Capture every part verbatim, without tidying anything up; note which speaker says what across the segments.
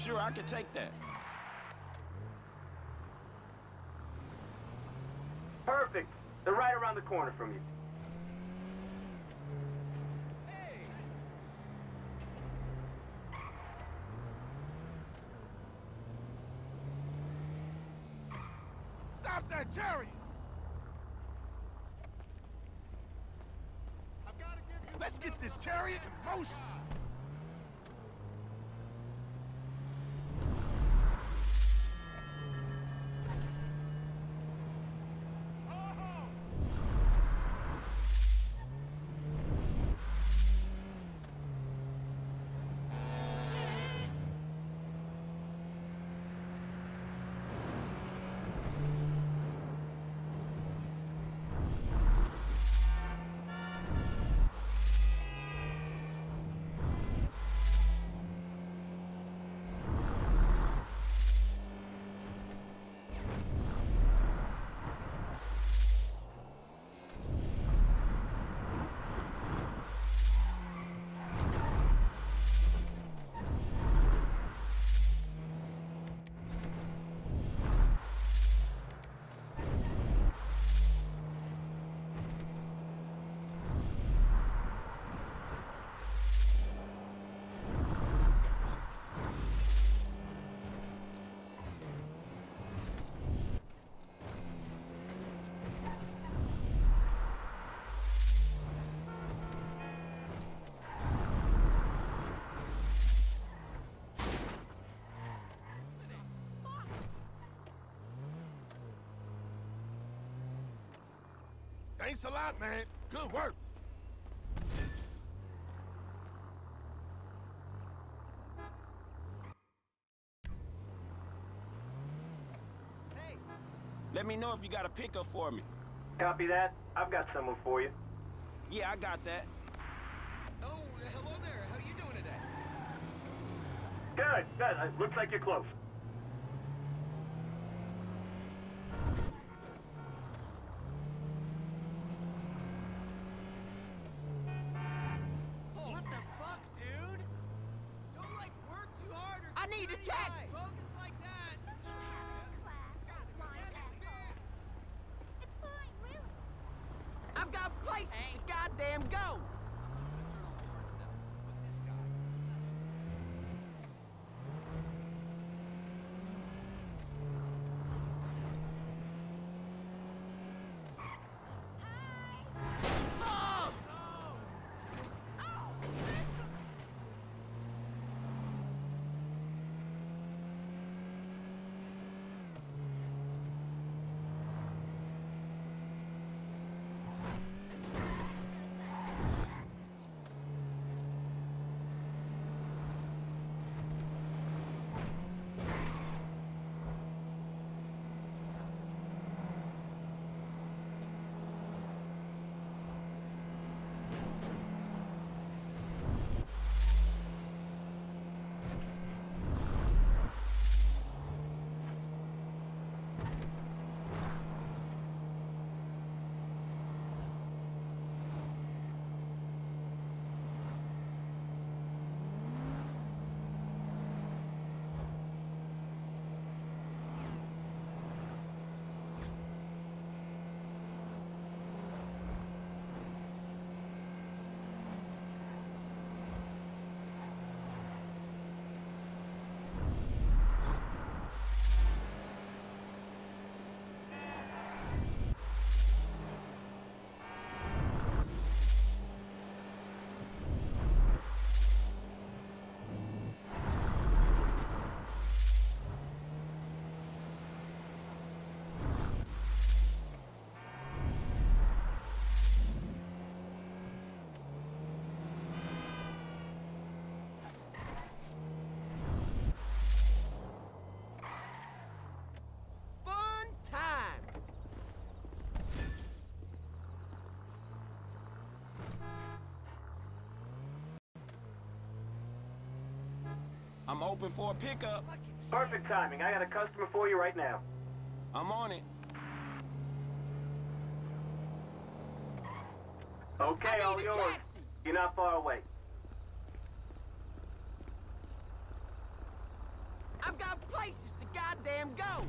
Speaker 1: Sure, I can take that.
Speaker 2: Perfect. They're right around the corner from you.
Speaker 3: Hey!
Speaker 4: Stop that chariot! I've got to give you. Let's get this chariot in motion. Thanks a lot, man. Good work.
Speaker 3: Hey!
Speaker 1: Let me know if you got a pickup for me.
Speaker 2: Copy that. I've got someone for you.
Speaker 1: Yeah, I got that.
Speaker 3: Oh, hello there. How you doing today?
Speaker 2: Good, good. Uh, looks like you're close.
Speaker 3: What the fuck, dude? Don't, like, work too hard or
Speaker 5: I need a taxi.
Speaker 3: bogus like that.
Speaker 6: Don't you have a class, blind asshole? It's fine, really.
Speaker 5: I've got places to goddamn go. Oh! Fun times.
Speaker 1: I'm open for a pickup.
Speaker 2: Perfect timing. I got a customer for you right now.
Speaker 1: I'm on it.
Speaker 2: Okay,
Speaker 5: I
Speaker 2: all
Speaker 5: need a
Speaker 2: yours.
Speaker 5: taxi.
Speaker 2: You're not far away.
Speaker 5: I've got places to goddamn go.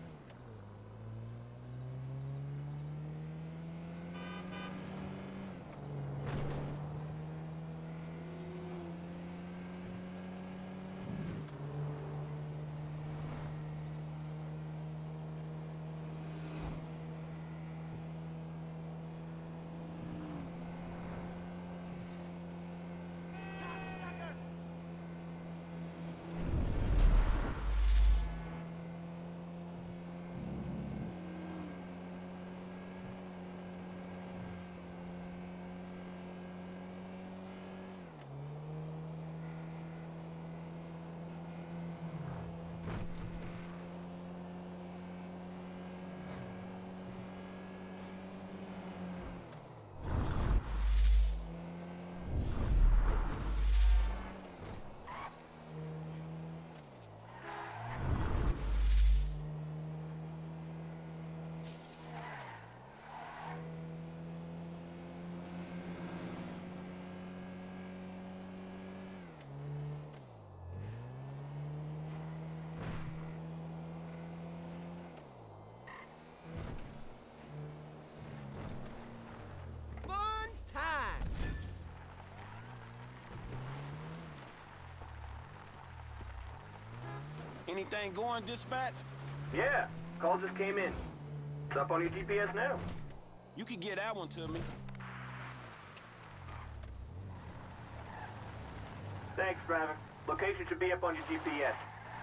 Speaker 5: Fun time.
Speaker 1: Anything going, dispatch?
Speaker 2: Yeah, call just came in. It's up on your G P S now.
Speaker 1: You could get that one to me.
Speaker 2: Thanks, driver. Location should be up on your G P S.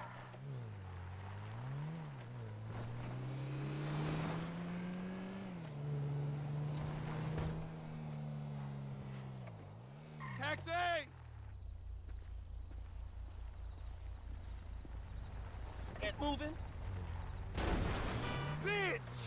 Speaker 3: Taxi!
Speaker 1: Get moving.
Speaker 3: Bitch!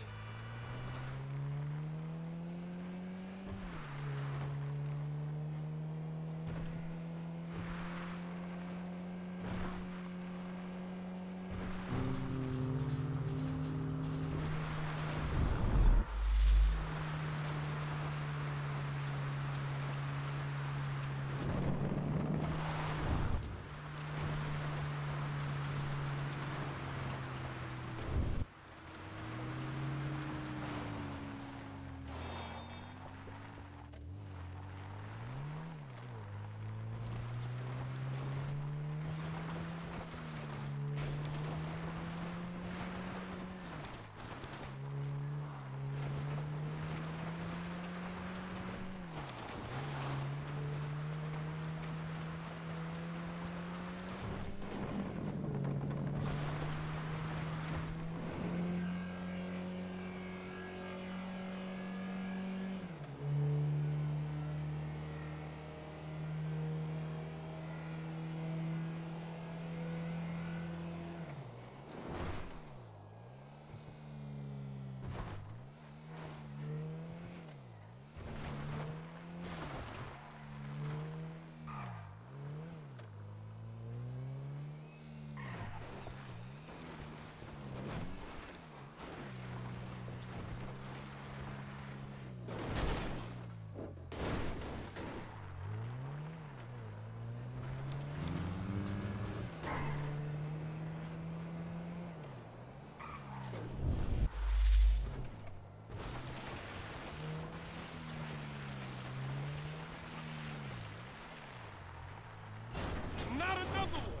Speaker 4: Not another one!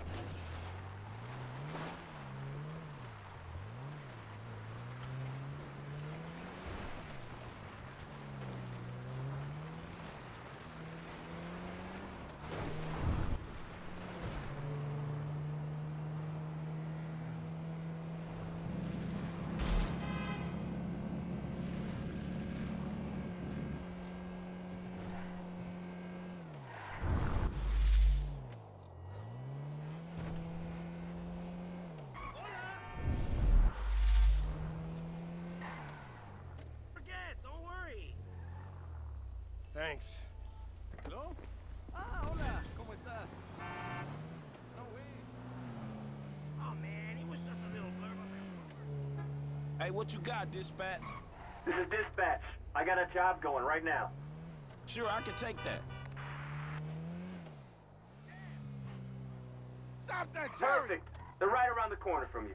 Speaker 3: Forget, don't worry.
Speaker 4: Thanks.
Speaker 3: ¿Hello? Ah, hola, ¿cómo estás? No way. Oh man, he was just a little blurb on that.
Speaker 1: Hey, what you got, dispatch?
Speaker 2: This is dispatch. I got a job going right now.
Speaker 1: Sure, I can take that.
Speaker 4: Stop that, Terry!
Speaker 2: Perfect. They're right around the corner from you.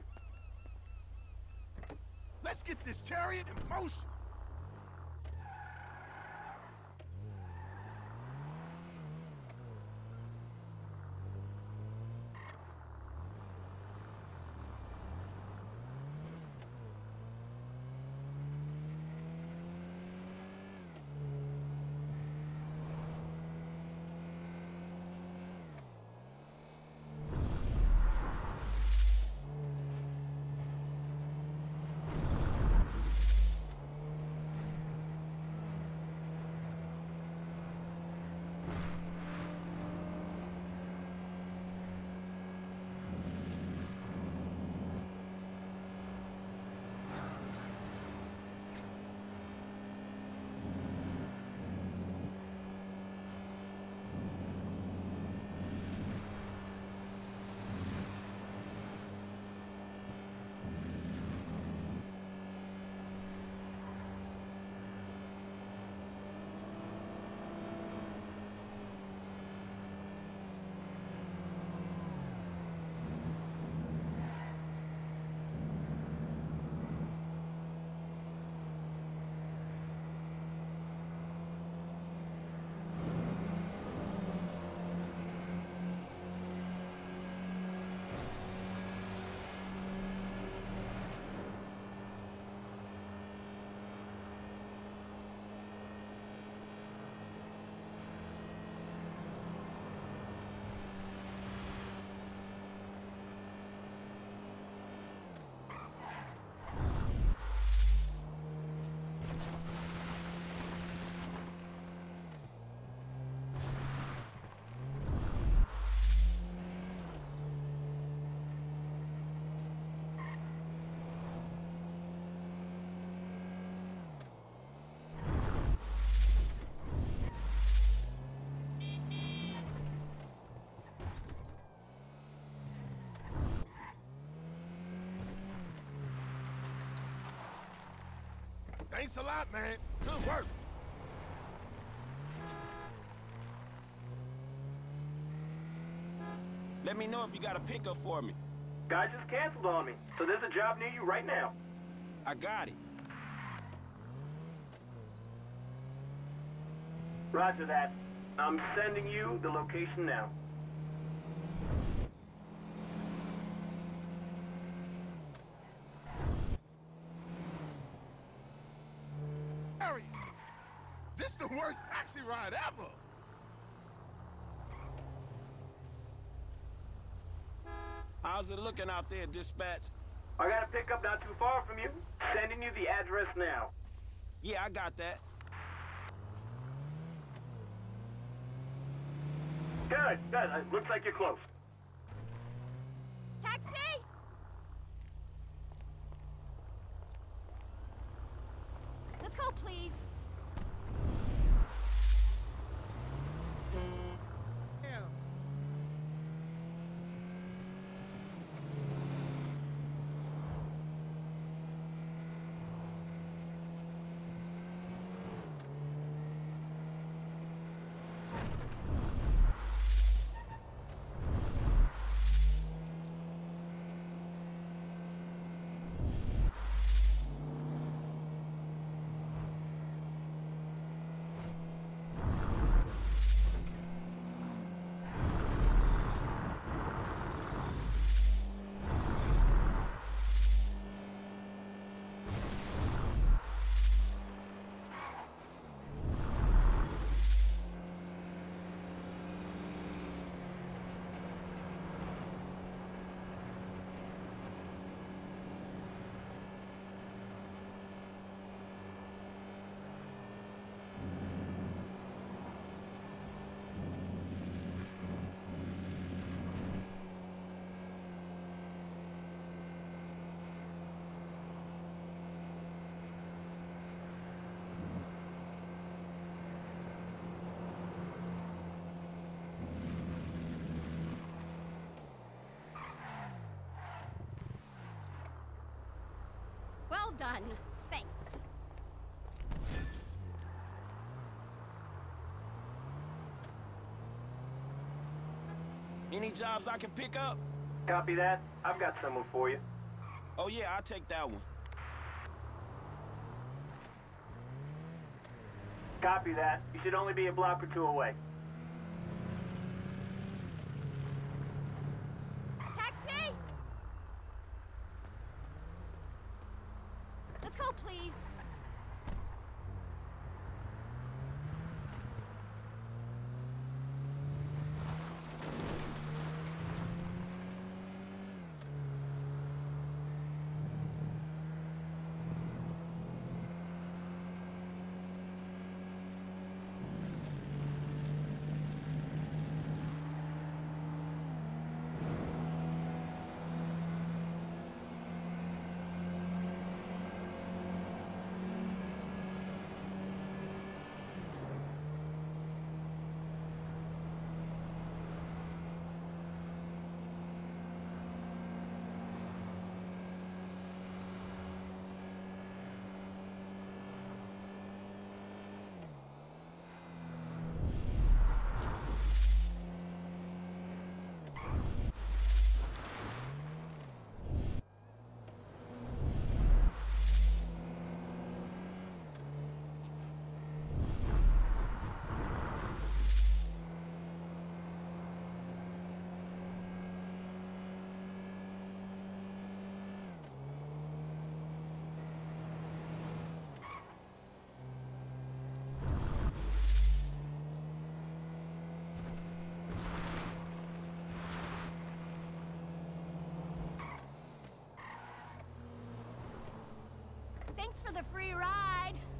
Speaker 4: Let's get this chariot in motion. Thanks a lot, man. Good work.
Speaker 1: Let me know if you got a pickup for me.
Speaker 2: Guy just canceled on me, so there's a job near you right now.
Speaker 1: I got it.
Speaker 2: Roger that. I'm sending you the location now.
Speaker 4: Harry, this is the worst taxi ride ever.
Speaker 1: How's it looking out there, dispatch?
Speaker 2: I got a pickup not too far from you. Sending you the address now.
Speaker 1: Yeah, I got that.
Speaker 2: Good, good. Uh, looks like you're close.
Speaker 6: Taxi! Let's go, please.
Speaker 3: Damn.
Speaker 6: Well done. Thanks.
Speaker 1: Any jobs I can pick up?
Speaker 2: Copy that. I've got someone for you.
Speaker 1: Oh, yeah, I'll take that one.
Speaker 2: Copy that. You should only be a block or two away.
Speaker 6: Taxi! Let's go, please. Thanks for the free ride.